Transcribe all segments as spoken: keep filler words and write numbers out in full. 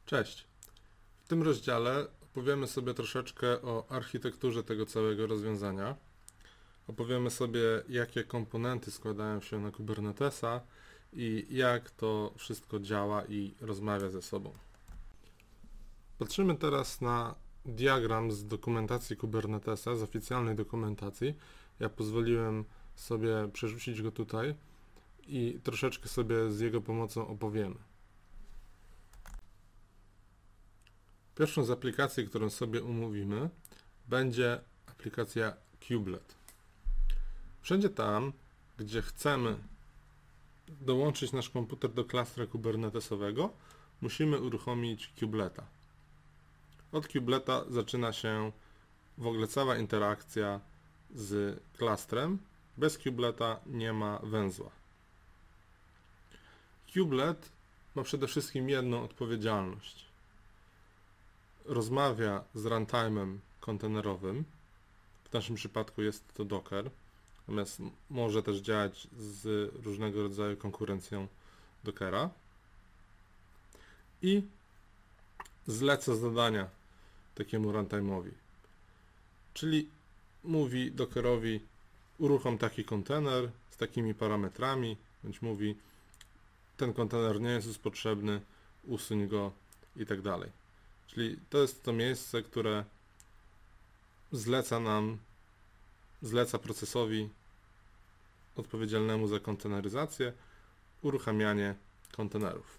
Cześć! W tym rozdziale opowiemy sobie troszeczkę o architekturze tego całego rozwiązania. Opowiemy sobie, jakie komponenty składają się na Kubernetesa i jak to wszystko działa i rozmawia ze sobą. Patrzymy teraz na diagram z dokumentacji Kubernetesa, z oficjalnej dokumentacji. Ja pozwoliłem sobie przerzucić go tutaj i troszeczkę sobie z jego pomocą opowiemy. Pierwszą z aplikacji, którą sobie umówimy, będzie aplikacja Kubelet. Wszędzie tam, gdzie chcemy dołączyć nasz komputer do klastra kubernetesowego, musimy uruchomić Kubeleta. Od Kubeleta zaczyna się w ogóle cała interakcja z klastrem. Bez Kubeleta nie ma węzła. Kubelet ma przede wszystkim jedną odpowiedzialność. Rozmawia z runtime'em kontenerowym, w naszym przypadku jest to Docker, natomiast może też działać z różnego rodzaju konkurencją Dockera i zleca zadania takiemu runtime'owi, czyli mówi Dockerowi: uruchom taki kontener z takimi parametrami, bądź mówi: ten kontener nie jest już potrzebny, usuń go i tak dalej. Czyli to jest to miejsce, które zleca nam, zleca procesowi odpowiedzialnemu za konteneryzację uruchamianie kontenerów.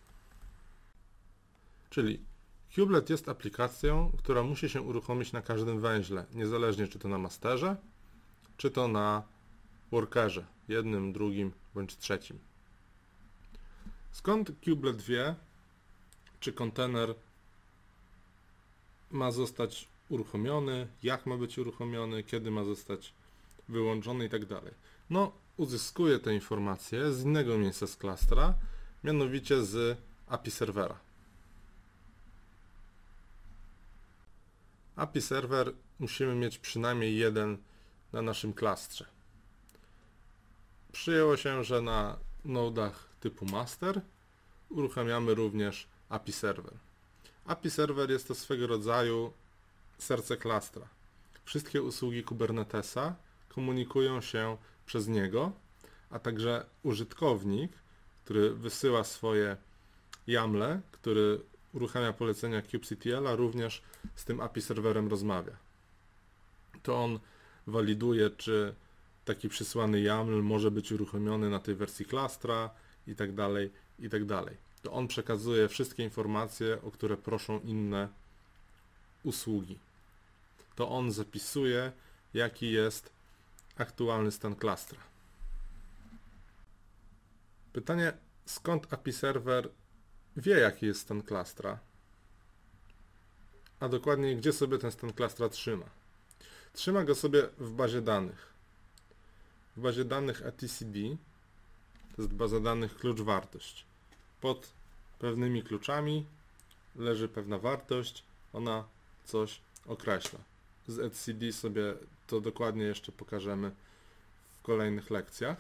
Czyli Kubelet jest aplikacją, która musi się uruchomić na każdym węźle, niezależnie czy to na masterze, czy to na workerze, jednym, drugim bądź trzecim. Skąd Kubelet wie, czy kontener ma zostać uruchomiony, jak ma być uruchomiony, kiedy ma zostać wyłączony i tak dalej? No, uzyskuje te informacje z innego miejsca z klastra, mianowicie z A P I serwera. A P I serwer musimy mieć przynajmniej jeden na naszym klastrze. Przyjęło się, że na nodach typu master uruchamiamy również A P I serwer. A P I serwer jest to swego rodzaju serce klastra. Wszystkie usługi Kubernetesa komunikują się przez niego, a także użytkownik, który wysyła swoje YAMLe, który uruchamia polecenia kubectl-a, również z tym A P I serwerem rozmawia. To on waliduje, czy taki przysłany YAML może być uruchomiony na tej wersji klastra i tak dalej, i tak dalej. To on przekazuje wszystkie informacje, o które proszą inne usługi. To on zapisuje, jaki jest aktualny stan klastra. Pytanie, skąd A P I serwer wie, jaki jest stan klastra, a dokładniej, gdzie sobie ten stan klastra trzyma? Trzyma go sobie w bazie danych. W bazie danych E T C D, to jest baza danych klucz-wartość. Pod pewnymi kluczami leży pewna wartość, ona coś określa. Z E T C D sobie to dokładnie jeszcze pokażemy w kolejnych lekcjach.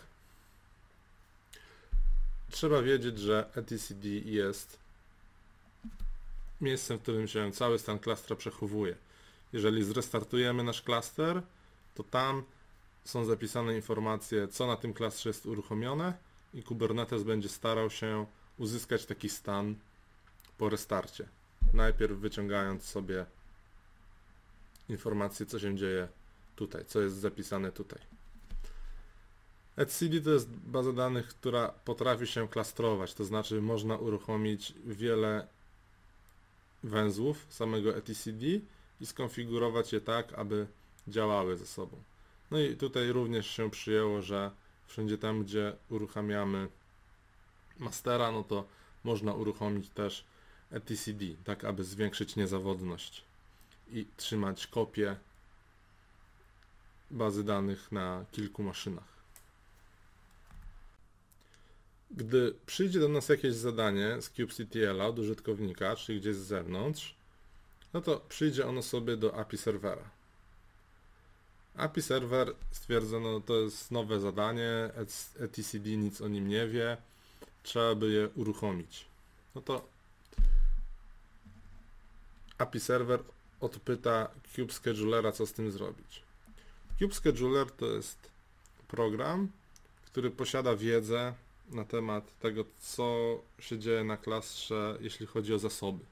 Trzeba wiedzieć, że E T C D jest miejscem, w którym się cały stan klastra przechowuje. Jeżeli zrestartujemy nasz klaster, to tam są zapisane informacje, co na tym klastrze jest uruchomione, i Kubernetes będzie starał się uzyskać taki stan po restarcie. Najpierw wyciągając sobie informacje, co się dzieje tutaj, co jest zapisane tutaj. E T C D to jest baza danych, która potrafi się klastrować, to znaczy można uruchomić wiele węzłów samego E T C D i skonfigurować je tak, aby działały ze sobą. No i tutaj również się przyjęło, że wszędzie tam, gdzie uruchamiamy mastera, no to można uruchomić też E T C D, tak aby zwiększyć niezawodność i trzymać kopię bazy danych na kilku maszynach. Gdy przyjdzie do nas jakieś zadanie z kubectl od użytkownika, czyli gdzieś z zewnątrz, no to przyjdzie ono sobie do A P I serwera. A P I serwer stwierdzono, to jest nowe zadanie, E T C D nic o nim nie wie, trzeba by je uruchomić. No to A P I Server odpyta Kube Schedulera, co z tym zrobić. Kube Scheduler to jest program, który posiada wiedzę na temat tego, co się dzieje na klastrze, jeśli chodzi o zasoby.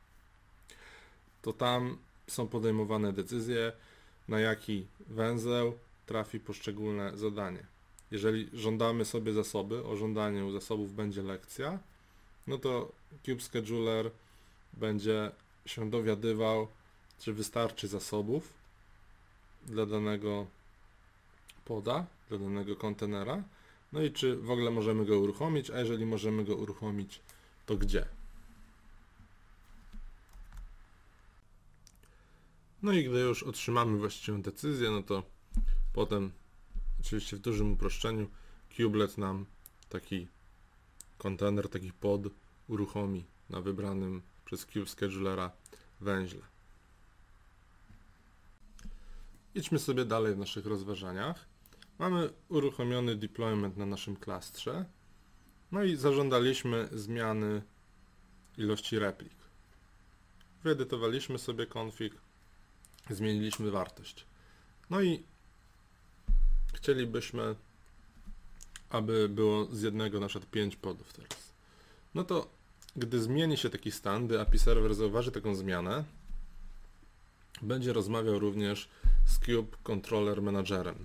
To tam są podejmowane decyzje, na jaki węzeł trafi poszczególne zadanie. Jeżeli żądamy sobie zasoby, o żądaniu zasobów będzie lekcja, no to Kube Scheduler będzie się dowiadywał, czy wystarczy zasobów dla danego poda, dla danego kontenera, no i czy w ogóle możemy go uruchomić, a jeżeli możemy go uruchomić, to gdzie. No i gdy już otrzymamy właściwą decyzję, no to potem, oczywiście w dużym uproszczeniu, kubelet nam taki kontener, taki pod uruchomi na wybranym przez Kube Schedulera węźle. Idźmy sobie dalej w naszych rozważaniach. Mamy uruchomiony deployment na naszym klastrze, no i zażądaliśmy zmiany ilości replik. Wyedytowaliśmy sobie config, zmieniliśmy wartość. No i chcielibyśmy, aby było z jednego na przykład pięć podów teraz. No to gdy zmieni się taki stan, gdy A P I Server zauważy taką zmianę, będzie rozmawiał również z Kube Controller Managerem.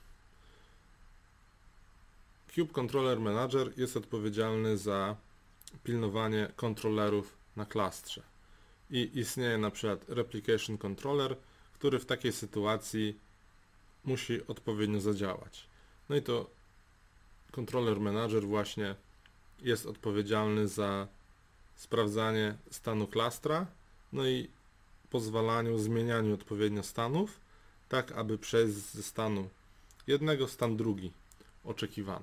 Kube Controller Manager jest odpowiedzialny za pilnowanie kontrolerów na klastrze. I istnieje na przykład Replication Controller, który w takiej sytuacji musi odpowiednio zadziałać. No i to Controller Manager właśnie jest odpowiedzialny za sprawdzanie stanu klastra, no i pozwalaniu zmienianiu odpowiednio stanów, tak aby przejść ze stanu jednego w stan drugi oczekiwany.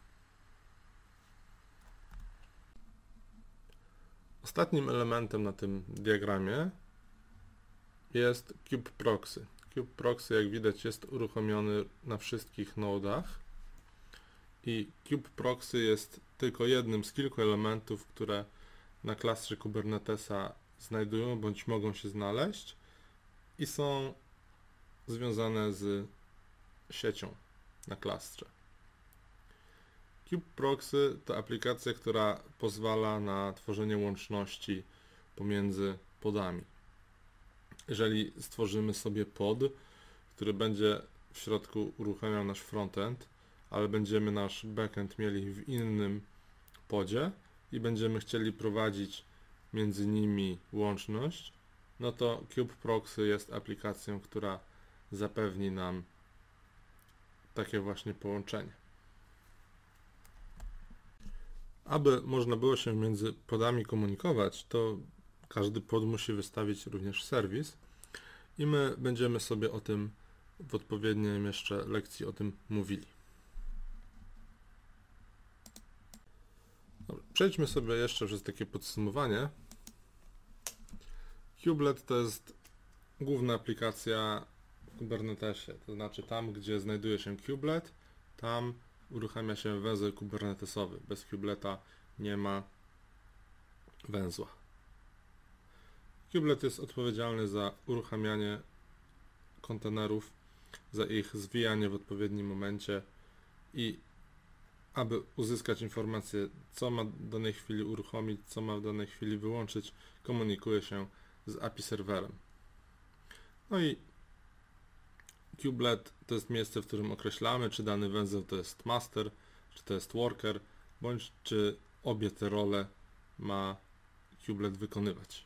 Ostatnim elementem na tym diagramie jest Kube Proxy. Kube Proxy, jak widać, jest uruchomiony na wszystkich nodach i Kube Proxy jest tylko jednym z kilku elementów, które na klastrze Kubernetesa znajdują bądź mogą się znaleźć i są związane z siecią na klastrze. Kube Proxy to aplikacja, która pozwala na tworzenie łączności pomiędzy podami. Jeżeli stworzymy sobie pod, który będzie w środku uruchamiał nasz frontend, ale będziemy nasz backend mieli w innym podzie i będziemy chcieli prowadzić między nimi łączność, no to Kube Proxy jest aplikacją, która zapewni nam takie właśnie połączenie. Aby można było się między podami komunikować, to każdy pod musi wystawić również serwis i my będziemy sobie o tym w odpowiedniej jeszcze lekcji o tym mówili. Dobra, przejdźmy sobie jeszcze przez takie podsumowanie. Kubelet to jest główna aplikacja w Kubernetesie, to znaczy tam, gdzie znajduje się kubelet, tam uruchamia się węzeł kubernetesowy. Bez kubeleta nie ma węzła. Kubelet jest odpowiedzialny za uruchamianie kontenerów, za ich zwijanie w odpowiednim momencie i aby uzyskać informację, co ma w danej chwili uruchomić, co ma w danej chwili wyłączyć, komunikuje się z A P I serwerem. No i kubelet to jest miejsce, w którym określamy, czy dany węzeł to jest master, czy to jest worker, bądź czy obie te role ma kubelet wykonywać.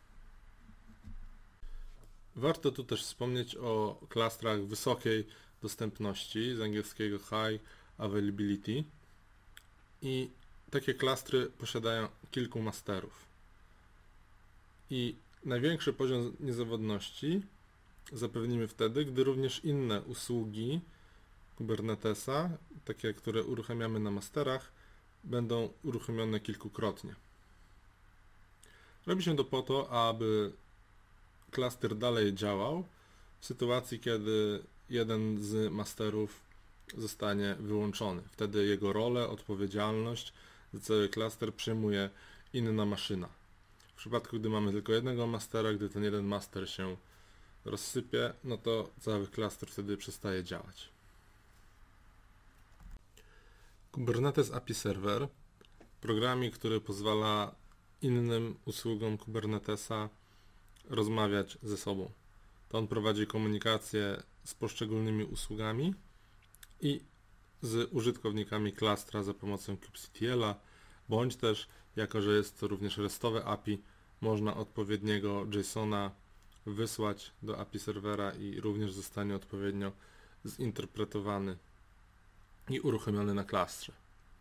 Warto tu też wspomnieć o klastrach wysokiej dostępności, z angielskiego High Availability. I takie klastry posiadają kilku masterów. I największy poziom niezawodności zapewnimy wtedy, gdy również inne usługi Kubernetesa, takie, które uruchamiamy na masterach, będą uruchomione kilkukrotnie. Robi się to po to, aby klaster dalej działał w sytuacji, kiedy jeden z masterów zostanie wyłączony. Wtedy jego rolę, odpowiedzialność za cały klaster przejmuje inna maszyna. W przypadku, gdy mamy tylko jednego mastera, gdy ten jeden master się rozsypie, no to cały klaster wtedy przestaje działać. Kubernetes A P I Server, programik, który pozwala innym usługom Kubernetesa rozmawiać ze sobą. To on prowadzi komunikację z poszczególnymi usługami i z użytkownikami klastra za pomocą kubectl-a, bądź też, jako że jest to również restowe A P I, można odpowiedniego JSON-a wysłać do A P I serwera i również zostanie odpowiednio zinterpretowany i uruchomiony na klastrze.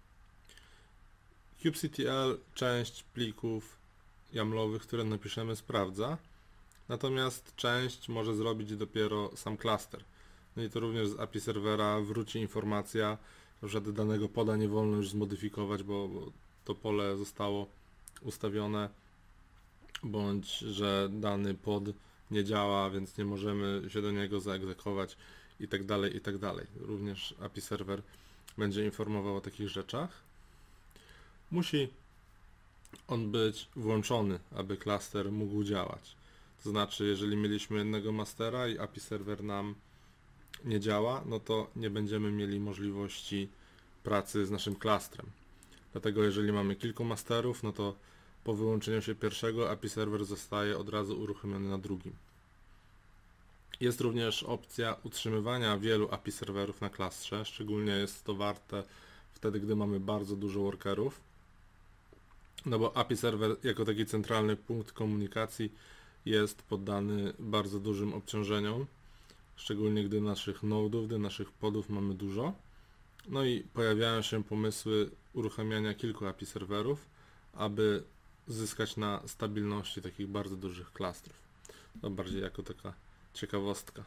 kubectl część plików jamlowych, które napiszemy, sprawdza, natomiast część może zrobić dopiero sam klaster. No i to również z A P I serwera wróci informacja, że danego poda nie wolno już zmodyfikować, bo, bo to pole zostało ustawione, bądź że dany pod nie działa, więc nie możemy się do niego zaegzekwować i tak dalej, i tak dalej. Również A P I serwer będzie informował o takich rzeczach. Musi on być włączony, aby klaster mógł działać. To znaczy, jeżeli mieliśmy jednego mastera i A P I serwer nam nie działa, no to nie będziemy mieli możliwości pracy z naszym klastrem. Dlatego jeżeli mamy kilku masterów, no to po wyłączeniu się pierwszego A P I serwer zostaje od razu uruchomiony na drugim. Jest również opcja utrzymywania wielu A P I serwerów na klastrze, szczególnie jest to warte wtedy, gdy mamy bardzo dużo workerów. No bo A P I serwer jako taki centralny punkt komunikacji jest poddany bardzo dużym obciążeniom, szczególnie gdy naszych nodów, gdy naszych podów mamy dużo. No i pojawiają się pomysły uruchamiania kilku A P I serwerów, aby zyskać na stabilności takich bardzo dużych klastrów. To bardziej jako taka ciekawostka.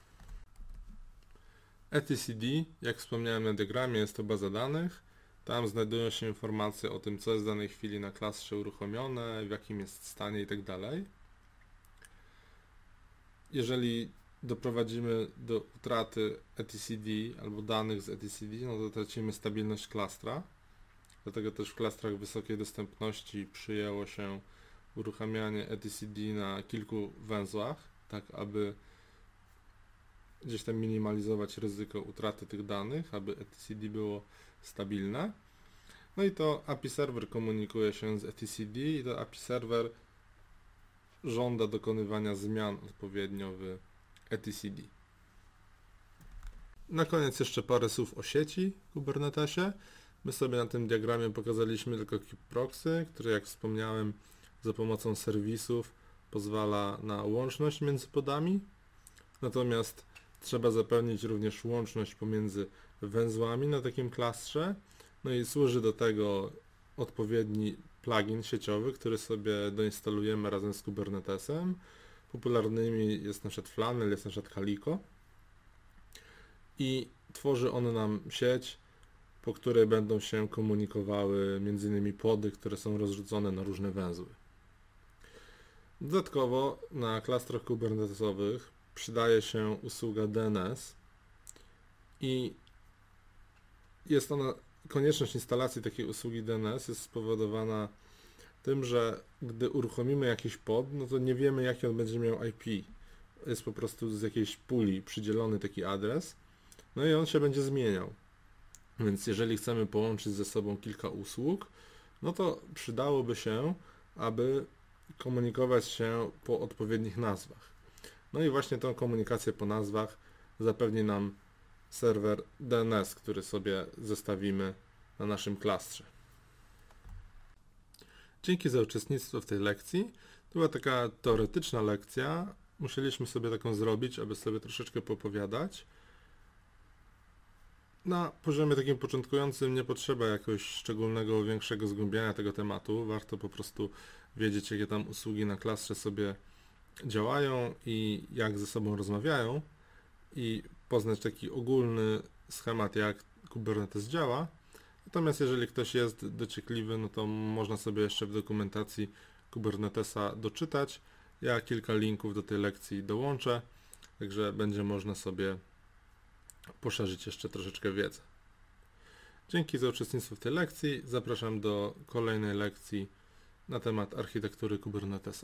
etcd, jak wspomniałem na diagramie, jest to baza danych. Tam znajdują się informacje o tym, co jest w danej chwili na klastrze uruchomione, w jakim jest stanie itd. Jeżeli doprowadzimy do utraty etcd albo danych z etcd, no to tracimy stabilność klastra. Dlatego też w klastrach wysokiej dostępności przyjęło się uruchamianie etcd na kilku węzłach, tak aby gdzieś tam minimalizować ryzyko utraty tych danych, aby etcd było stabilne. No i to A P I serwer komunikuje się z etcd i to A P I serwer żąda dokonywania zmian odpowiednio w etcd. Na koniec jeszcze parę słów o sieci w Kubernetesie. My sobie na tym diagramie pokazaliśmy tylko kubeproxy, który, jak wspomniałem, za pomocą serwisów pozwala na łączność między podami. Natomiast trzeba zapewnić również łączność pomiędzy węzłami na takim klastrze. No i służy do tego odpowiedni plugin sieciowy, który sobie doinstalujemy razem z Kubernetesem. Popularnymi jest na przykład Flannel, jest na przykład Calico. I tworzy on nam sieć, po której będą się komunikowały m.in. pody, które są rozrzucone na różne węzły. Dodatkowo na klastrach kubernetesowych przydaje się usługa D N S i jest ona, konieczność instalacji takiej usługi D N S jest spowodowana tym, że gdy uruchomimy jakiś pod, no to nie wiemy, jaki on będzie miał I P. Jest po prostu z jakiejś puli przydzielony taki adres, no i on się będzie zmieniał. Więc jeżeli chcemy połączyć ze sobą kilka usług, no to przydałoby się, aby komunikować się po odpowiednich nazwach. No i właśnie tą komunikację po nazwach zapewni nam serwer D N S, który sobie zestawimy na naszym klastrze. Dzięki za uczestnictwo w tej lekcji. To była taka teoretyczna lekcja. Musieliśmy sobie taką zrobić, aby sobie troszeczkę popowiadać. Na poziomie takim początkującym nie potrzeba jakoś szczególnego, większego zgłębiania tego tematu. Warto po prostu wiedzieć, jakie tam usługi na klastrze sobie działają i jak ze sobą rozmawiają i poznać taki ogólny schemat, jak Kubernetes działa. Natomiast jeżeli ktoś jest dociekliwy, no to można sobie jeszcze w dokumentacji Kubernetesa doczytać. Ja kilka linków do tej lekcji dołączę, także będzie można sobie poszerzyć jeszcze troszeczkę wiedzę. Dzięki za uczestnictwo w tej lekcji. Zapraszam do kolejnej lekcji na temat architektury Kubernetesa.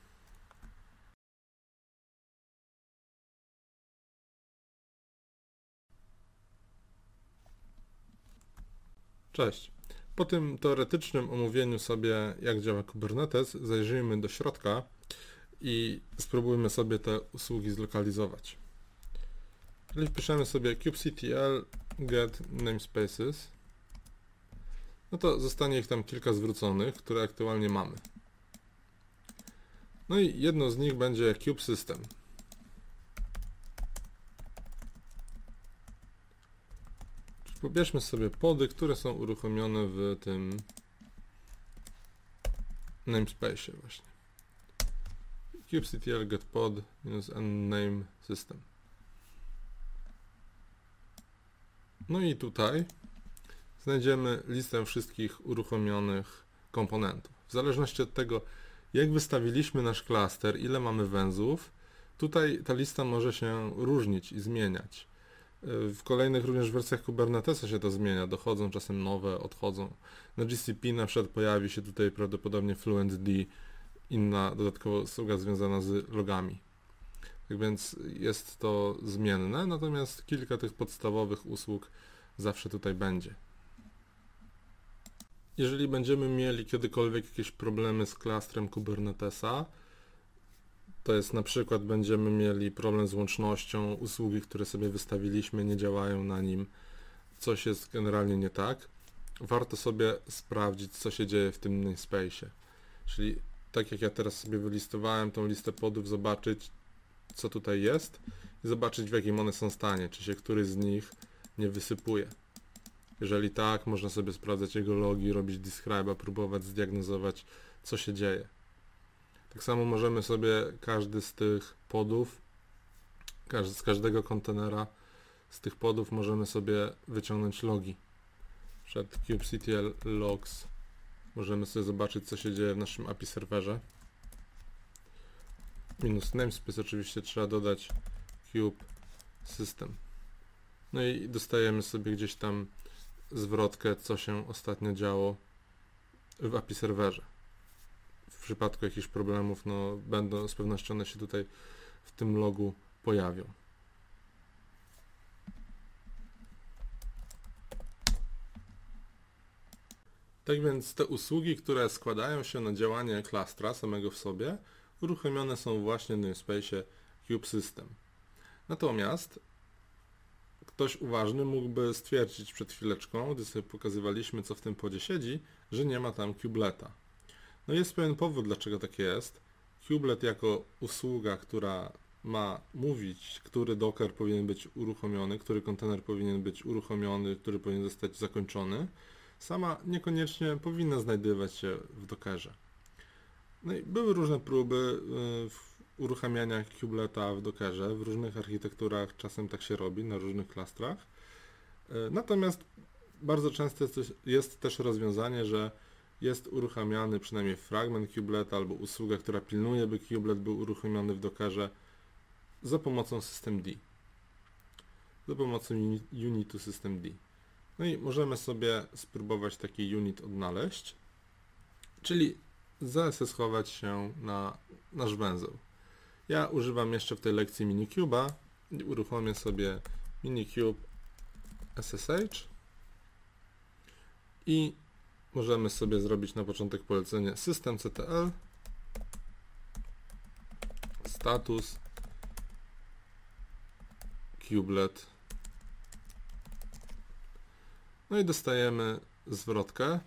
Cześć. Po tym teoretycznym omówieniu sobie, jak działa Kubernetes, zajrzyjmy do środka i spróbujmy sobie te usługi zlokalizować. Jeżeli wpiszemy sobie kubectl get namespaces, no to zostanie ich tam kilka zwróconych, które aktualnie mamy. No i jedno z nich będzie kubesystem. Pobierzmy sobie pody, które są uruchomione w tym namespace właśnie. kubectl get pod minus n name system. No i tutaj znajdziemy listę wszystkich uruchomionych komponentów. W zależności od tego, jak wystawiliśmy nasz klaster, ile mamy węzłów, tutaj ta lista może się różnić i zmieniać. W kolejnych również wersjach Kubernetesa się to zmienia, dochodzą czasem nowe, odchodzą. Na G C P na przykład pojawi się tutaj prawdopodobnie FluentD, inna dodatkowa usługa związana z logami. Tak więc jest to zmienne, natomiast kilka tych podstawowych usług zawsze tutaj będzie. Jeżeli będziemy mieli kiedykolwiek jakieś problemy z klastrem Kubernetesa, to jest na przykład będziemy mieli problem z łącznością, usługi, które sobie wystawiliśmy, nie działają na nim, coś jest generalnie nie tak, warto sobie sprawdzić, co się dzieje w tym namespace'ie. Czyli tak jak ja teraz sobie wylistowałem tą listę podów, zobaczyć, co tutaj jest i zobaczyć, w jakim one są stanie, czy się któryś z nich nie wysypuje. Jeżeli tak, można sobie sprawdzać jego logi, robić describe'a, próbować zdiagnozować, co się dzieje. Tak samo możemy sobie każdy z tych podów, każdy, z każdego kontenera z tych podów możemy sobie wyciągnąć logi. Przed kubectl logs możemy sobie zobaczyć, co się dzieje w naszym A P I serwerze. Minus namespace oczywiście trzeba dodać kube system. No i dostajemy sobie gdzieś tam zwrotkę, co się ostatnio działo w A P I serwerze. W przypadku jakichś problemów, no będą, z pewnością one się tutaj w tym logu pojawią. Tak więc te usługi, które składają się na działanie klastra samego w sobie, uruchomione są właśnie w namespace'ie kubesystem. Natomiast ktoś uważny mógłby stwierdzić przed chwileczką, gdy sobie pokazywaliśmy, co w tym podzie siedzi, że nie ma tam kubeleta. No jest pewien powód, dlaczego tak jest. Kubelet jako usługa, która ma mówić, który docker powinien być uruchomiony, który kontener powinien być uruchomiony, który powinien zostać zakończony, sama niekoniecznie powinna znajdować się w dockerze. No i były różne próby uruchamiania kubeleta w dockerze, w różnych architekturach czasem tak się robi, na różnych klastrach. Natomiast bardzo często jest też rozwiązanie, że jest uruchamiany przynajmniej fragment kubeleta albo usługa, która pilnuje, by kubelet był uruchomiony w dockerze za pomocą systemd. Za pomocą unitu systemd. No i możemy sobie spróbować taki unit odnaleźć, czyli zaseskować się na nasz węzeł. Ja używam jeszcze w tej lekcji minikube'a i uruchomię sobie minikube S S H i możemy sobie zrobić na początek polecenie systemctl status kubelet. No i dostajemy zwrotkę.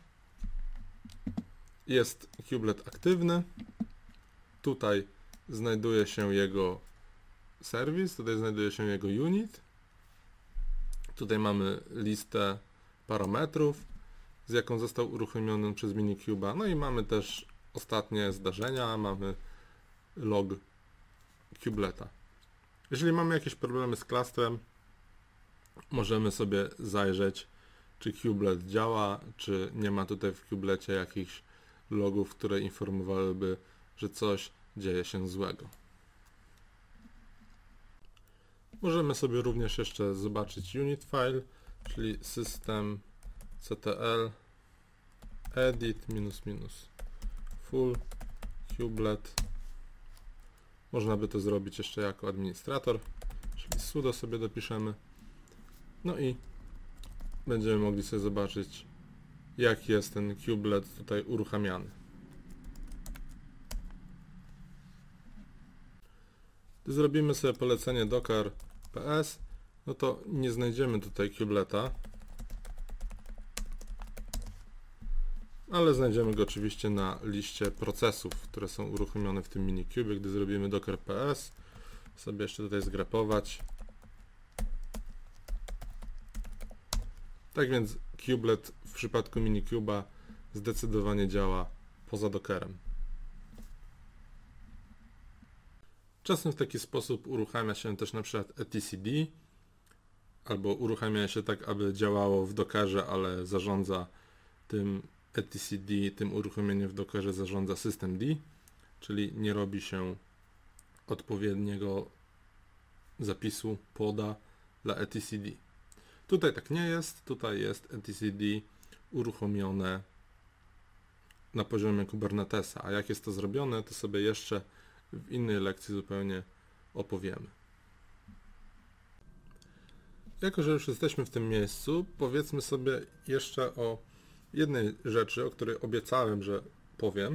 Jest kubelet aktywny. Tutaj znajduje się jego serwis, tutaj znajduje się jego unit. Tutaj mamy listę parametrów, z jaką został uruchomiony przez minikube'a. No i mamy też ostatnie zdarzenia, mamy log kubeleta. Jeżeli mamy jakieś problemy z klastrem, możemy sobie zajrzeć, czy kubelet działa, czy nie ma tutaj w kubelecie jakichś logów, które informowałyby, że coś dzieje się złego. Możemy sobie również jeszcze zobaczyć unit file, czyli systemctl edit minus minus full kubelet. Można by to zrobić jeszcze jako administrator, czyli sudo sobie dopiszemy. No i będziemy mogli sobie zobaczyć, jak jest ten kubelet tutaj uruchamiany. Gdy zrobimy sobie polecenie docker ps, no to nie znajdziemy tutaj kubeleta, ale znajdziemy go oczywiście na liście procesów, które są uruchomione w tym minikubie. Gdy zrobimy docker ps, sobie jeszcze tutaj zgrapować. Tak więc kubelet w przypadku minikuba zdecydowanie działa poza dockerem. Czasem w taki sposób uruchamia się też na przykład etcd, albo uruchamia się tak, aby działało w dockerze, ale zarządza tym etcd, tym uruchomieniem w dockerze zarządza systemd, czyli nie robi się odpowiedniego zapisu poda dla etcd. Tutaj tak nie jest, tutaj jest etcd uruchomione na poziomie Kubernetesa, a jak jest to zrobione, to sobie jeszcze w innej lekcji zupełnie opowiemy. Jako że już jesteśmy w tym miejscu, powiedzmy sobie jeszcze o jednej rzeczy, o której obiecałem, że powiem.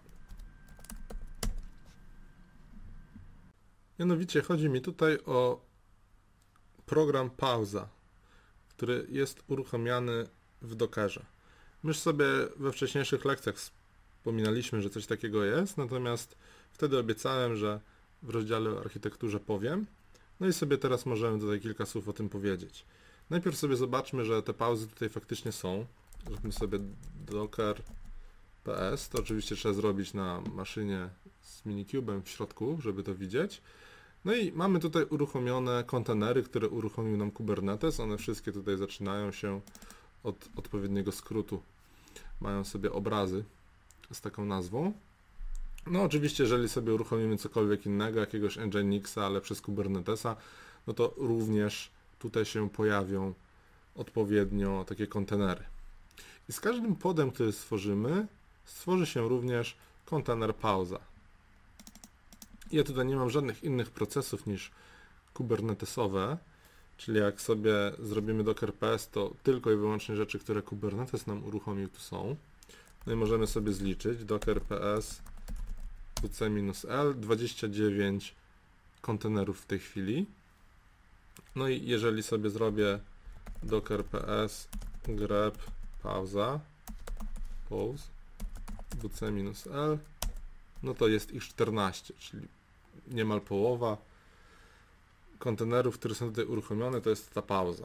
Mianowicie chodzi mi tutaj o program pauza, który jest uruchamiany w Dockerze. My już sobie we wcześniejszych lekcjach wspominaliśmy, że coś takiego jest, natomiast wtedy obiecałem, że w rozdziale o architekturze powiem. No i sobie teraz możemy tutaj kilka słów o tym powiedzieć. Najpierw sobie zobaczmy, że te pauzy tutaj faktycznie są. Zróbmy sobie docker ps, to oczywiście trzeba zrobić na maszynie z minikubem w środku, żeby to widzieć. No i mamy tutaj uruchomione kontenery, które uruchomił nam Kubernetes. One wszystkie tutaj zaczynają się od odpowiedniego skrótu. Mają sobie obrazy z taką nazwą. No oczywiście, jeżeli sobie uruchomimy cokolwiek innego, jakiegoś Nginxa, ale przez Kubernetesa, no to również tutaj się pojawią odpowiednio takie kontenery. I z każdym podem, który stworzymy, stworzy się również kontener pauza. Ja tutaj nie mam żadnych innych procesów niż kubernetesowe, czyli jak sobie zrobimy docker ps, to tylko i wyłącznie rzeczy, które Kubernetes nam uruchomił, tu są. No i możemy sobie zliczyć docker ps wc-l, dwadzieścia dziewięć kontenerów w tej chwili. No i jeżeli sobie zrobię docker ps grep pauza pause wc-l, no to jest ich czternaście, czyli niemal połowa kontenerów, które są tutaj uruchomione, to jest ta pauza.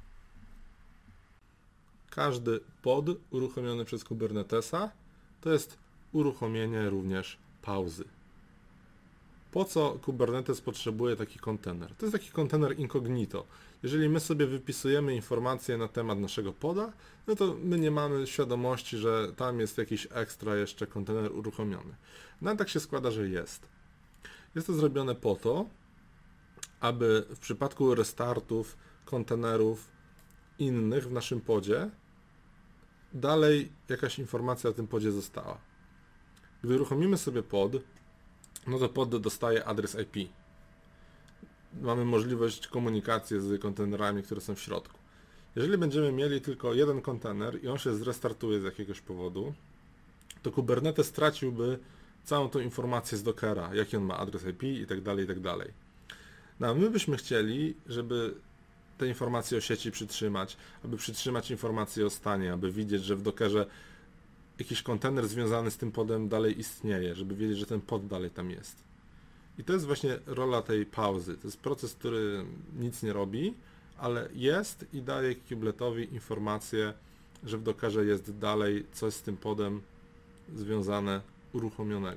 Każdy pod uruchomiony przez Kubernetesa to jest uruchomienie również pauzy. Po co Kubernetes potrzebuje taki kontener? To jest taki kontener incognito. Jeżeli my sobie wypisujemy informacje na temat naszego poda, no to my nie mamy świadomości, że tam jest jakiś ekstra jeszcze kontener uruchomiony. No a tak się składa, że jest. Jest to zrobione po to, aby w przypadku restartów kontenerów innych w naszym podzie dalej jakaś informacja o tym podzie została. Gdy uruchomimy sobie pod, no to pod dostaje adres I P. Mamy możliwość komunikacji z kontenerami, które są w środku. Jeżeli będziemy mieli tylko jeden kontener i on się zrestartuje z jakiegoś powodu, to Kubernetes straciłby całą tą informację z Dockera, jaki on ma adres I P i tak dalej, i tak dalej. No a my byśmy chcieli, żeby te informacje o sieci przytrzymać, aby przytrzymać informacje o stanie, aby widzieć, że w Dockerze jakiś kontener związany z tym podem dalej istnieje, żeby wiedzieć, że ten pod dalej tam jest. I to jest właśnie rola tej pauzy. To jest proces, który nic nie robi, ale jest i daje kubeletowi informację, że w Dockerze jest dalej coś z tym podem związane, uruchomionego.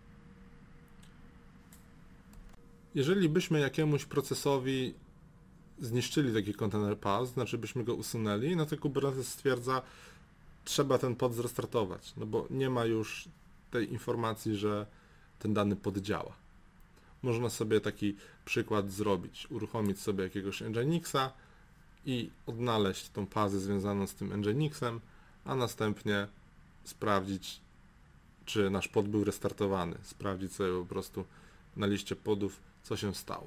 Jeżeli byśmy jakiemuś procesowi zniszczyli taki kontener pause, znaczy byśmy go usunęli, no to Kubernetes stwierdza, trzeba ten pod zrestartować, no bo nie ma już tej informacji, że ten dany pod działa. Można sobie taki przykład zrobić, uruchomić sobie jakiegoś Nginxa i odnaleźć tą pauzę związaną z tym Nginxem, a następnie sprawdzić, czy nasz pod był restartowany, sprawdzić sobie po prostu na liście podów, co się stało.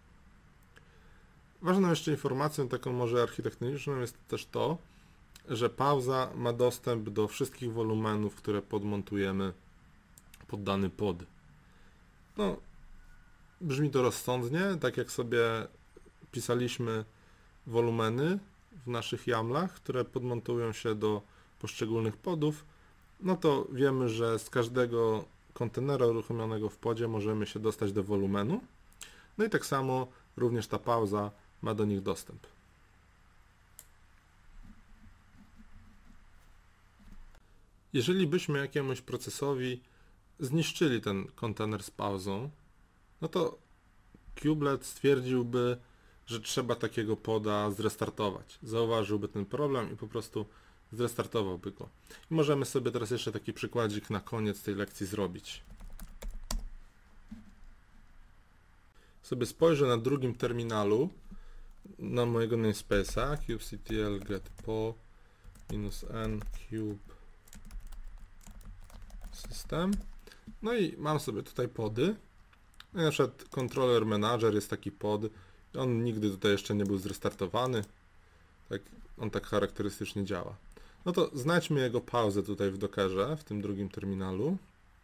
Ważną jeszcze informacją, taką może architektoniczną, jest też to, że pauza ma dostęp do wszystkich wolumenów, które podmontujemy pod dany pod. No, brzmi to rozsądnie, tak jak sobie pisaliśmy wolumeny w naszych jamlach, które podmontują się do poszczególnych podów, no to wiemy, że z każdego kontenera uruchomionego w podzie możemy się dostać do wolumenu. No i tak samo również ta pauza ma do nich dostęp. Jeżeli byśmy jakiemuś procesowi zniszczyli ten kontener z pauzą, no to kubelet stwierdziłby, że trzeba takiego poda zrestartować. Zauważyłby ten problem i po prostu zrestartowałby go. I możemy sobie teraz jeszcze taki przykładzik na koniec tej lekcji zrobić. Sobie spojrzę na drugim terminalu na mojego namespace'a kubectl get po minus n cube system. No i mam sobie tutaj pody. No i na przykład controller manager jest taki pod. On nigdy tutaj jeszcze nie był zrestartowany. Tak, on tak charakterystycznie działa. No to znajdźmy jego pauzę tutaj w Dockerze, w tym drugim terminalu.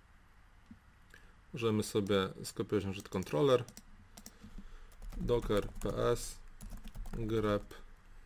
Możemy sobie skopiować na przykład controller docker ps grep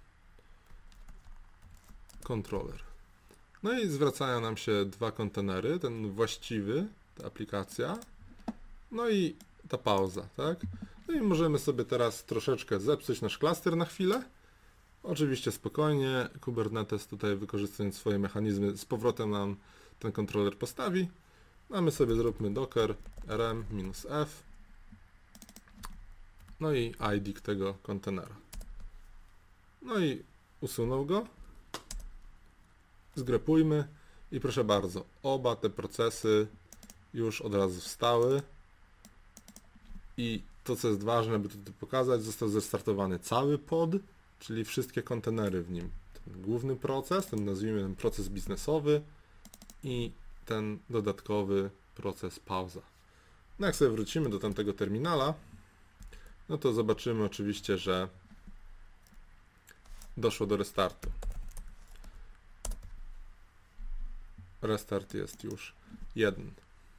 controller. No i zwracają nam się dwa kontenery, ten właściwy, ta aplikacja, no i ta pauza, tak? No i możemy sobie teraz troszeczkę zepsuć nasz klaster na chwilę. Oczywiście spokojnie, Kubernetes tutaj wykorzystując swoje mechanizmy z powrotem nam ten kontroler postawi. A my sobie zróbmy docker rm-f, no i I D tego kontenera. No i usunął go. Zgrepujmy i proszę bardzo, oba te procesy już od razu wstały i to, co jest ważne, by tutaj pokazać, został zrestartowany cały pod, czyli wszystkie kontenery w nim. Ten główny proces, ten nazwijmy ten proces biznesowy i ten dodatkowy proces pauza. No jak sobie wrócimy do tamtego terminala, no to zobaczymy oczywiście, że doszło do restartu. Restart jest już jeden.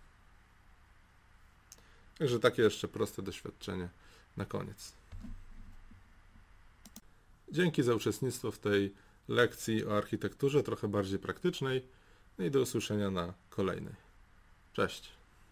Także takie jeszcze proste doświadczenie na koniec. Dzięki za uczestnictwo w tej lekcji o architekturze, trochę bardziej praktycznej. No i do usłyszenia na kolejnej. Cześć!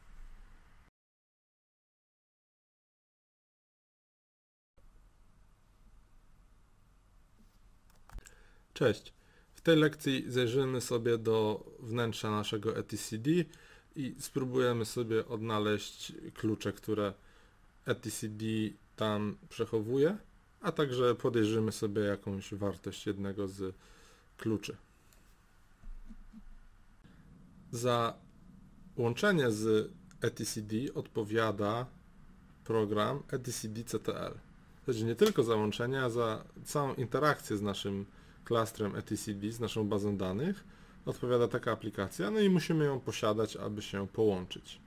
Cześć! W tej lekcji zajrzymy sobie do wnętrza naszego etcd i spróbujemy sobie odnaleźć klucze, które etcd tam przechowuje, a także podejrzymy sobie jakąś wartość jednego z kluczy. Za łączenie z etcd odpowiada program etcd-ctl. To jest nie tylko za łączenie, a za całą interakcję z naszym klastrem etcd, z naszą bazą danych odpowiada taka aplikacja, no i musimy ją posiadać, aby się połączyć.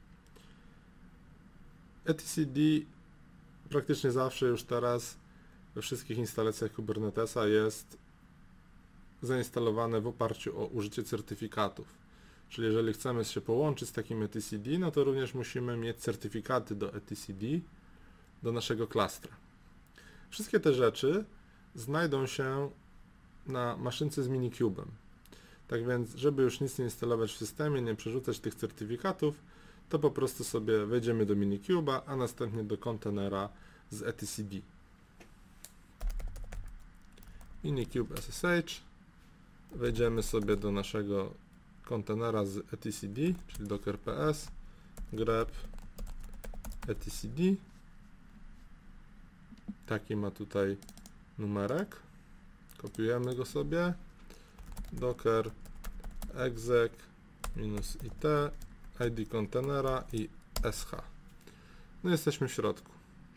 etcd praktycznie zawsze już teraz we wszystkich instalacjach Kubernetesa jest zainstalowane w oparciu o użycie certyfikatów. Czyli jeżeli chcemy się połączyć z takim etcd, no to również musimy mieć certyfikaty do etcd, do naszego klastra. Wszystkie te rzeczy znajdą się na maszynce z Minikubem. Tak więc, żeby już nic nie instalować w systemie, nie przerzucać tych certyfikatów, to po prostu sobie wejdziemy do Minikuba, a następnie do kontenera z etcd. Minikube S S H. Wejdziemy sobie do naszego kontenera z etcd, czyli docker ps grep etcd. Taki ma tutaj numerek. Kopiujemy go sobie. Docker exec minus it id kontenera i sh. No jesteśmy w środku.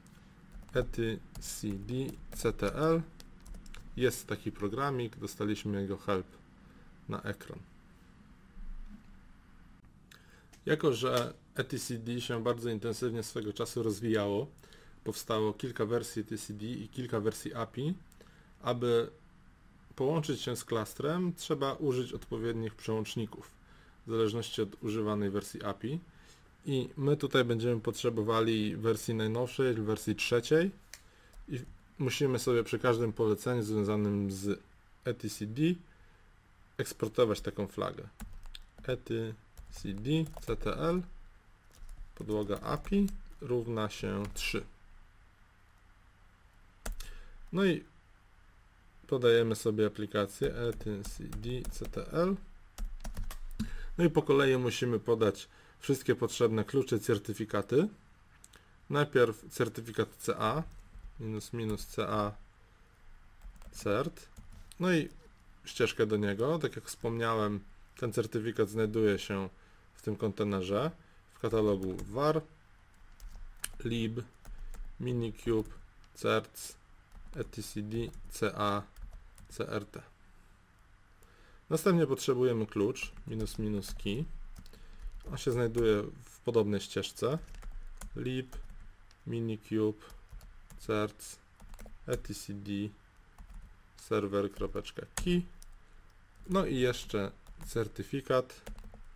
etcd-ctl. Jest taki programik, dostaliśmy jego help na ekran. Jako że etcd się bardzo intensywnie swego czasu rozwijało, powstało kilka wersji etcd i kilka wersji A P I, aby połączyć się z klastrem, trzeba użyć odpowiednich przełączników, w zależności od używanej wersji A P I. I my tutaj będziemy potrzebowali wersji najnowszej, wersji trzeciej i musimy sobie przy każdym poleceniu związanym z etcd eksportować taką flagę. etcd.ctl podłoga A P I równa się trzy. No i podajemy sobie aplikację etcd.ctl. No i po kolei musimy podać wszystkie potrzebne klucze, certyfikaty. Najpierw certyfikat C A, minus minus C A cert. No i ścieżkę do niego. Tak jak wspomniałem, ten certyfikat znajduje się w tym kontenerze w katalogu var lib minikube certs etcd ca crt. Następnie potrzebujemy klucz minus minus key. On się znajduje w podobnej ścieżce lib minikube certs etcd server.key. No i jeszcze certyfikat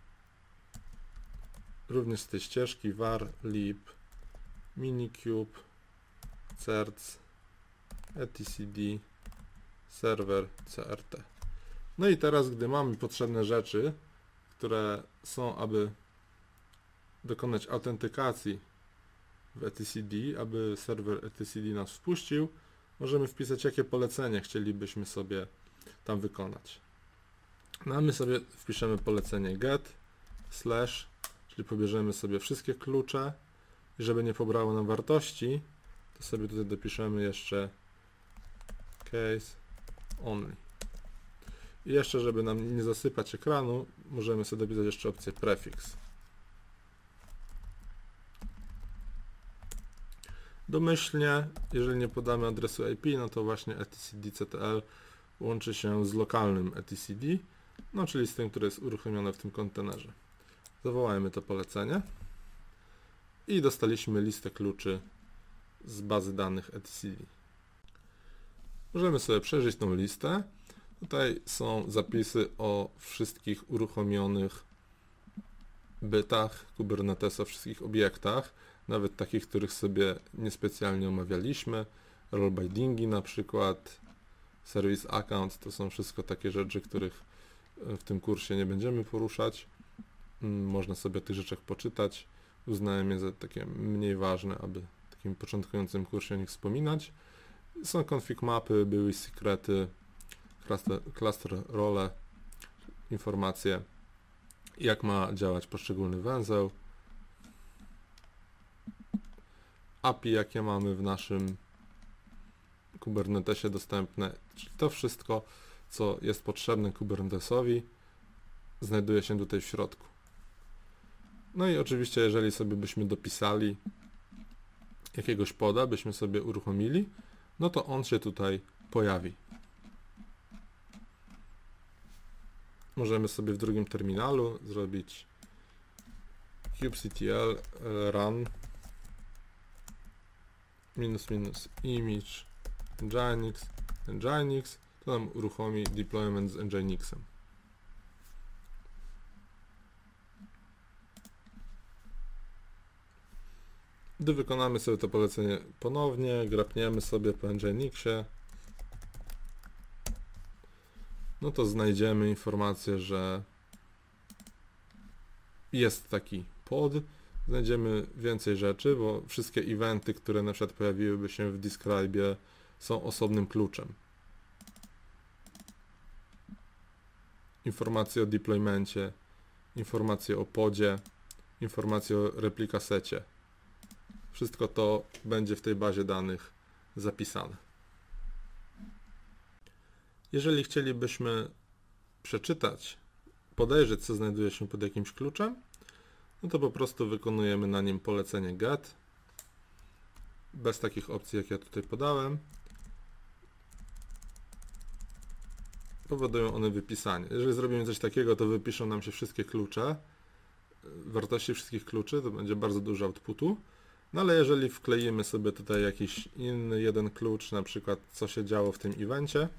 również z tej ścieżki var lib minikube certs etcd server crt. No i teraz, gdy mamy potrzebne rzeczy, które są, aby dokonać autentykacji w etcd, aby serwer etcd nas wpuścił, możemy wpisać, jakie polecenie chcielibyśmy sobie tam wykonać. No a my sobie wpiszemy polecenie get slash, czyli pobierzemy sobie wszystkie klucze i żeby nie pobrało nam wartości, to sobie tutaj dopiszemy jeszcze case only. I jeszcze, żeby nam nie zasypać ekranu, możemy sobie dopisać jeszcze opcję prefix. Domyślnie, jeżeli nie podamy adresu I P, no to właśnie etcd.ctl łączy się z lokalnym etcd, no czyli z tym, które jest uruchomione w tym kontenerze. Zawołajmy to polecenie i dostaliśmy listę kluczy z bazy danych etcd. Możemy sobie przejrzeć tą listę. Tutaj są zapisy o wszystkich uruchomionych bytach Kubernetesa, wszystkich obiektach, nawet takich, których sobie niespecjalnie omawialiśmy. Role bindingi na przykład, service account, to są wszystko takie rzeczy, których w tym kursie nie będziemy poruszać. Można sobie o tych rzeczach poczytać. Uznałem je za takie mniej ważne, aby w takim początkującym kursie o nich wspominać. Są config mapy, były sekrety, cluster, cluster role, informacje, jak ma działać poszczególny węzeł, A P I, jakie mamy w naszym Kubernetesie dostępne, czyli to wszystko, co jest potrzebne Kubernetesowi, znajduje się tutaj w środku. No i oczywiście, jeżeli sobie byśmy dopisali jakiegoś poda, byśmy sobie uruchomili, no to on się tutaj pojawi. Możemy sobie w drugim terminalu zrobić kubectl run minus minus image nginx nginx, to nam uruchomi deployment z nginxem. Gdy wykonamy sobie to polecenie ponownie, grapniemy sobie po nginxie, no to znajdziemy informację, że jest taki pod. Znajdziemy więcej rzeczy, bo wszystkie eventy, które na przykład pojawiłyby się w describe, są osobnym kluczem. Informacje o deploymencie, informacje o podzie, informacje o replikasecie. Wszystko to będzie w tej bazie danych zapisane. Jeżeli chcielibyśmy przeczytać, podejrzeć, co znajduje się pod jakimś kluczem, no to po prostu wykonujemy na nim polecenie get, bez takich opcji, jak ja tutaj podałem. Powodują one wypisanie. Jeżeli zrobimy coś takiego, to wypiszą nam się wszystkie klucze wartości wszystkich kluczy, to będzie bardzo dużo outputu. No ale jeżeli wkleimy sobie tutaj jakiś inny jeden klucz, na przykład co się działo w tym evencie,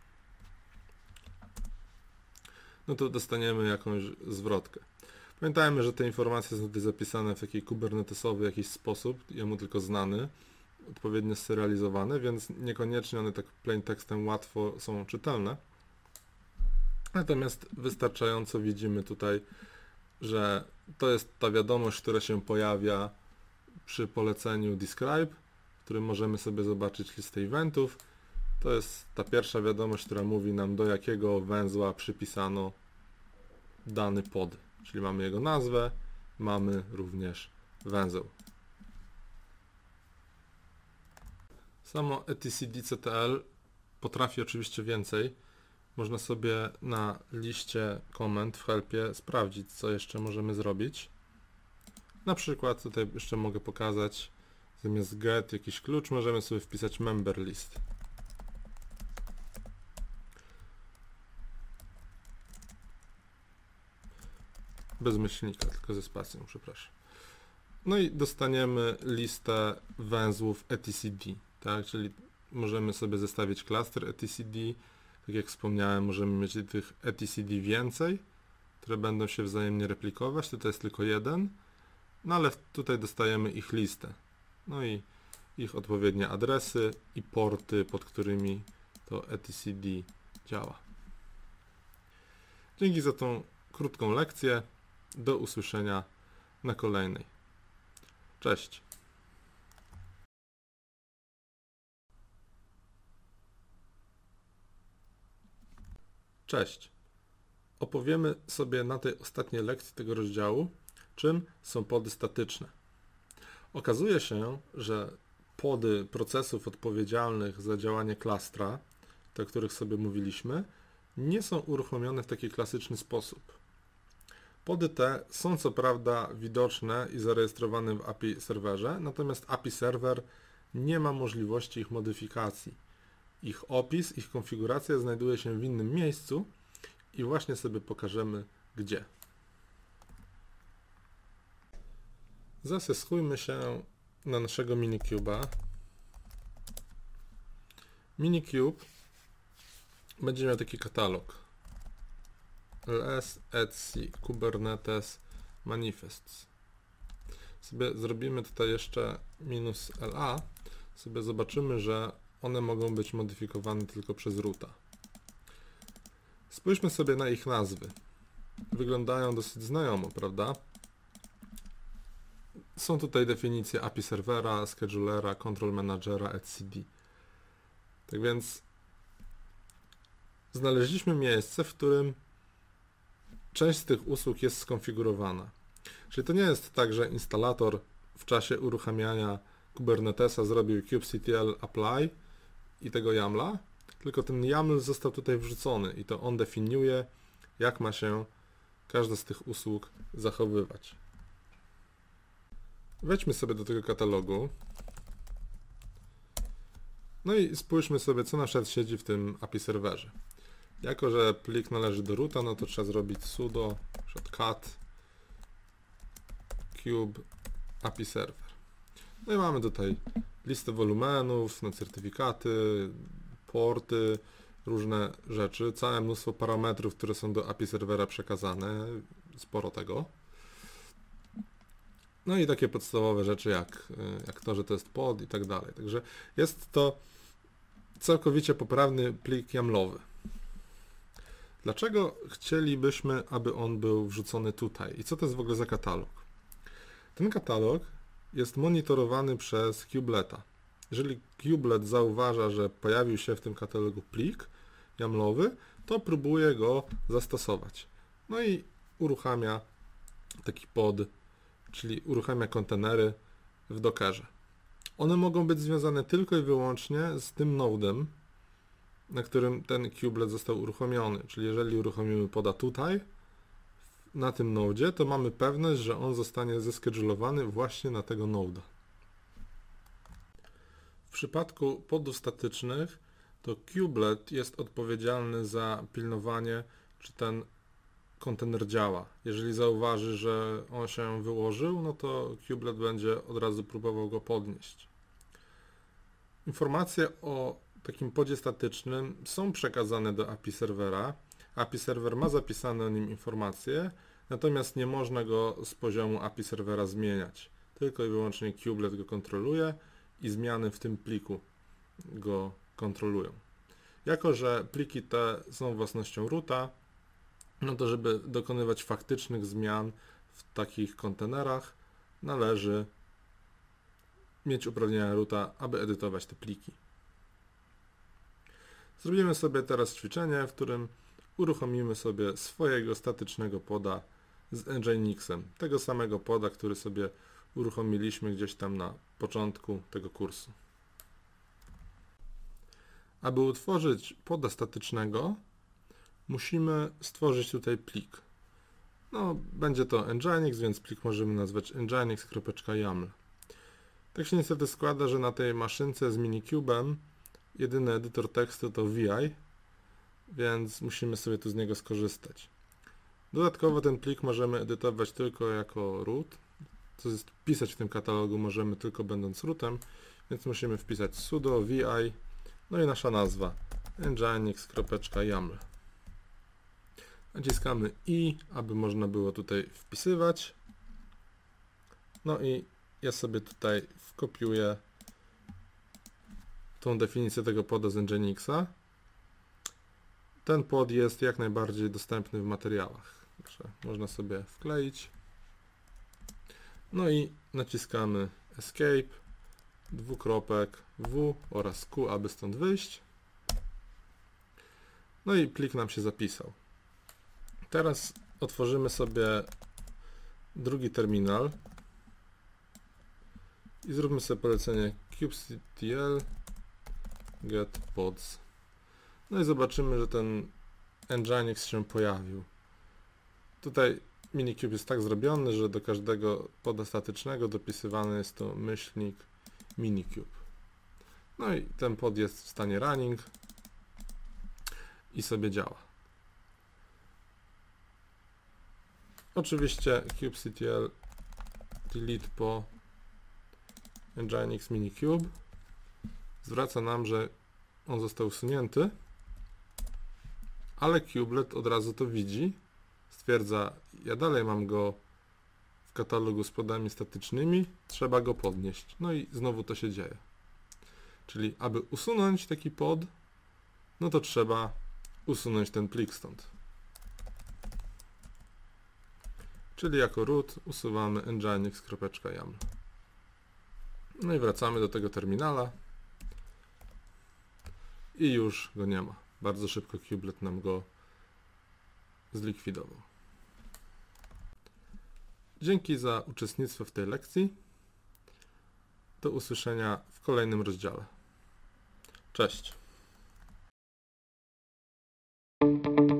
no to dostaniemy jakąś zwrotkę. Pamiętajmy, że te informacje są tutaj zapisane w taki kubernetesowy jakiś sposób, jemu tylko znany, odpowiednio serializowane, więc niekoniecznie one tak plain tekstem łatwo są czytelne. Natomiast wystarczająco widzimy tutaj, że to jest ta wiadomość, która się pojawia przy poleceniu describe, w którym możemy sobie zobaczyć listę eventów. To jest ta pierwsza wiadomość, która mówi nam, do jakiego węzła przypisano dany pod. Czyli mamy jego nazwę, mamy również węzeł. Samo etcd.ctl potrafi oczywiście więcej. Można sobie na liście komend w helpie sprawdzić, co jeszcze możemy zrobić. Na przykład tutaj jeszcze mogę pokazać, zamiast get jakiś klucz, możemy sobie wpisać member list. Bez myślnika, tylko ze spacją, przepraszam. No i dostaniemy listę węzłów etcd, tak? Czyli możemy sobie zestawić klaster etcd. Tak jak wspomniałem, możemy mieć tych etcd więcej, które będą się wzajemnie replikować. Tutaj jest tylko jeden, no ale tutaj dostajemy ich listę. No i ich odpowiednie adresy i porty, pod którymi to etcd działa. Dzięki za tą krótką lekcję. Do usłyszenia na kolejnej. Cześć. Cześć. Opowiemy sobie na tej ostatniej lekcji tego rozdziału, czym są pody statyczne. Okazuje się, że pody procesów odpowiedzialnych za działanie klastra, te, o których sobie mówiliśmy, nie są uruchomione w taki klasyczny sposób. Pody te są co prawda widoczne i zarejestrowane w A P I serwerze, natomiast A P I serwer nie ma możliwości ich modyfikacji. Ich opis, ich konfiguracja znajduje się w innym miejscu i właśnie sobie pokażemy gdzie. Zasyskujmy się na naszego minicube'a. Minicube będzie miał taki katalog. ls etc kubernetes manifests. Sobie zrobimy tutaj jeszcze minus la, sobie zobaczymy, że one mogą być modyfikowane tylko przez roota. Spójrzmy sobie na ich nazwy. Wyglądają dosyć znajomo, prawda? Są tutaj definicje A P I serwera, schedulera, control managera, etcd. Tak więc znaleźliśmy miejsce, w którym część z tych usług jest skonfigurowana. Czyli to nie jest tak, że instalator w czasie uruchamiania Kubernetesa zrobił kubectl apply i tego YAMLa, tylko ten YAML został tutaj wrzucony i to on definiuje, jak ma się każda z tych usług zachowywać. Wejdźmy sobie do tego katalogu. No i spójrzmy sobie, co na przykład siedzi w tym A P I serwerze. Jako że plik należy do roota, no to trzeba zrobić sudo cat kube A P I server. No i mamy tutaj listę wolumenów, no certyfikaty, porty, różne rzeczy, całe mnóstwo parametrów, które są do A P I serwera przekazane, sporo tego. No i takie podstawowe rzeczy jak, jak to, że to jest pod i tak dalej. Także jest to całkowicie poprawny plik YAMLowy. Dlaczego chcielibyśmy, aby on był wrzucony tutaj? I co to jest w ogóle za katalog? Ten katalog jest monitorowany przez kubeleta. Jeżeli kubelet zauważa, że pojawił się w tym katalogu plik YAMLowy, to próbuje go zastosować. No i uruchamia taki pod, czyli uruchamia kontenery w Dockerze. One mogą być związane tylko i wyłącznie z tym nodem, na którym ten kubelet został uruchomiony. Czyli jeżeli uruchomimy poda tutaj, na tym nodzie, to mamy pewność, że on zostanie zeskedulowany właśnie na tego noda. W przypadku podów statycznych to kubelet jest odpowiedzialny za pilnowanie, czy ten kontener działa. Jeżeli zauważy, że on się wyłożył, no to kubelet będzie od razu próbował go podnieść. Informacje o takim podzie statycznym są przekazane do A P I serwera. A P I serwer ma zapisane o nim informacje, natomiast nie można go z poziomu A P I serwera zmieniać. Tylko i wyłącznie kubelet go kontroluje i zmiany w tym pliku go kontrolują. Jako że pliki te są własnością roota, no to żeby dokonywać faktycznych zmian w takich kontenerach, należy mieć uprawnienia roota, aby edytować te pliki. Zrobimy sobie teraz ćwiczenie, w którym uruchomimy sobie swojego statycznego poda z Nginxem. Tego samego poda, który sobie uruchomiliśmy gdzieś tam na początku tego kursu. Aby utworzyć poda statycznego, musimy stworzyć tutaj plik. No, będzie to Nginx, więc plik możemy nazwać nginx.yaml. Tak się niestety składa, że na tej maszynce z minikubem jedyny edytor tekstu to V I, więc musimy sobie tu z niego skorzystać. Dodatkowo ten plik możemy edytować tylko jako root, co jest pisać w tym katalogu możemy tylko będąc rootem, więc musimy wpisać sudo vi, no i nasza nazwa nginx.yaml. Naciskamy i, aby można było tutaj wpisywać. No i ja sobie tutaj wkopiuję tą definicję tego poda z Nginxa. Ten pod jest jak najbardziej dostępny w materiałach, także można sobie wkleić. No i naciskamy escape, dwukropek w oraz q, aby stąd wyjść. No i plik nam się zapisał. Teraz otworzymy sobie drugi terminal i zróbmy sobie polecenie kubectl get pods. No i zobaczymy, że ten Nginx się pojawił. Tutaj minikube jest tak zrobiony, że do każdego poda statycznego dopisywany jest to myślnik minikube. No i ten pod jest w stanie running i sobie działa. Oczywiście kubectl delete po Nginx minikube zwraca nam, że on został usunięty, ale kubelet od razu to widzi, stwierdza, ja dalej mam go w katalogu z podami statycznymi, trzeba go podnieść. No i znowu to się dzieje. Czyli aby usunąć taki pod, no to trzeba usunąć ten plik stąd. Czyli jako root usuwamy nginx.yaml. No i wracamy do tego terminala i już go nie ma. Bardzo szybko kubelet nam go zlikwidował. Dzięki za uczestnictwo w tej lekcji. Do usłyszenia w kolejnym rozdziale. Cześć!